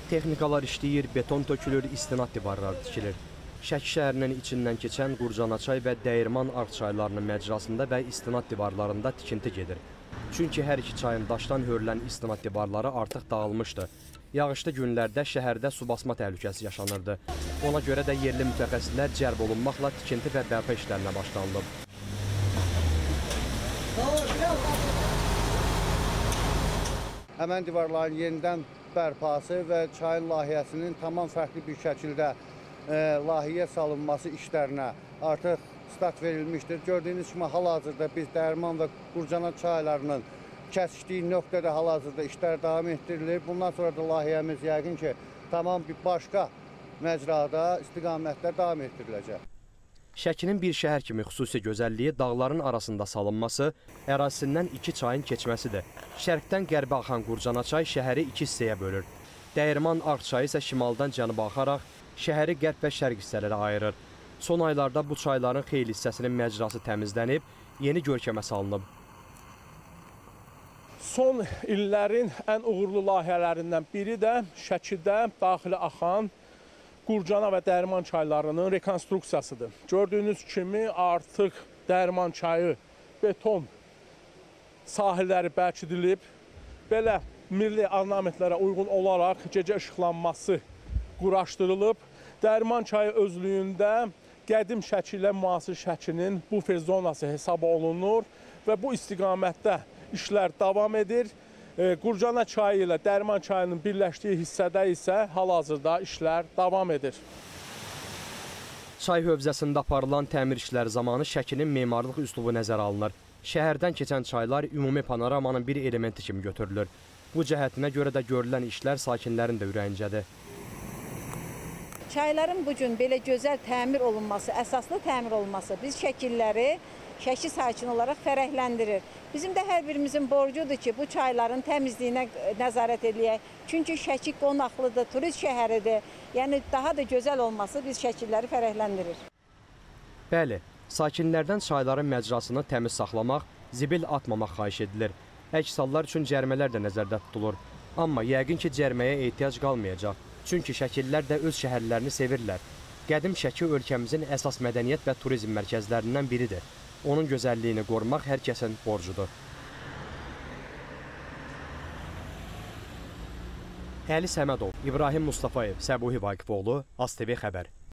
Texnikalar işləyir, beton tökülür, istinad divarları tikilir. Şəki şəhərinin içindən keçən Qurcanaçay və Dəyirman Arx çaylarının məcrasında və istinad divarlarında tikinti gedir. Çünki hər iki çayın daşdan hörülən istinad divarları artıq dağılmışdı. Yağışlı günlərdə şəhərdə su basma təhlükəsi yaşanırdı. Ona görə də yerli mütəxəssislər cəlb olunmaqla tikinti və bərpa işlərinə başlanılıb. Həmən divarların yenidən bərpası və çayın layihəsinin tamam fərqli bir şəkildə layihəyə salınması işlərinə artıq start verilmişdir. Gördüyünüz kimi hal-hazırda biz Dəyirman və Qurcana çaylarının kəsişdiyi nöqtədə hal-hazırda işlər davam etdirilir. Bundan sonra da layihəmiz yəqin ki, tamam bir başqa məcrada, istiqamətdə davam etdiriləcək. Şəkinin bir şəhər kimi xüsusi gözəlliyi dağların arasında salınması, ərazisindən iki çayın keçməsidir. Şərqdən qərbə axan Qurcanaçay şəhəri iki hissəyə bölür. Dəyirman Arx çayı isə şimaldan cənuba axaraq şəhəri qərb və şərq hissələrə ayırır. Son aylarda bu çayların xeyli hissəsinin məcrası təmizlənib, yeni görkəmə salınıb. Son illərin ən uğurlu layihələrindən biri də Şəkidə daxili axan Qurcana və Dəyirman çaylarının rekonstruksiyasıdır. Gördüyünüz kimi artıq Dəyirman çayı beton sahilləri bərkidilib. Belə milli ornamentlərə uyğun olaraq gecə işıqlanması quraşdırılıb. Dəyirman çayı özlüyündə qədim Şəki ilə müasir Şəkinin bufer zonası hesab olunur və bu istiqamətdə işlər davam edir. Qurcana çayı ilə Dəyirman çayının birləşdiyi hissədə isə hal-hazırda işlər davam edir. Çay hövzəsində aparılan təmir işləri zamanı Şəkinin memarlıq üslubu nəzərə alınır. Şəhərdən keçən çaylar ümumi panoramanın bir elementi kimi götürülür. Bu cəhətinə görə də görülən işlər sakinlərin də ürəyincədir. Çayların bugün belə gözəl təmir olunması, əsaslı təmir olunması biz şəkilləri Şəki sakini olaraq fərəhləndirir. Bizim də hər birimizin borcudur ki, bu çayların təmizliyinə nəzarət edək. Çünki Şəki qonaqlıdır, turist şəhəridir. Yəni daha da gözəl olması biz şəkilləri fərəhləndirir. Bəli, sakinlərdən çayların məcrasını təmiz saxlamaq, zibil atmamaq xahiş edilir. Əks hallar üçün cərimələr də nəzərdə tutulur. Amma yəqin ki, cəriməyə ehtiyac qalmayacaq. Çünki şəkillər də öz şəhərlərini sevirlər. Qədim Şəki ölkəmizin əsas mədəniyyət və turizm mərkəzlərindən biridir. Onun gözəlliyini qorumaq hər kəsin borcudur. Əli Səmədov, İbrahim Mustafayev, Səbuhi Vaqifoğlu, AzTV xəbər.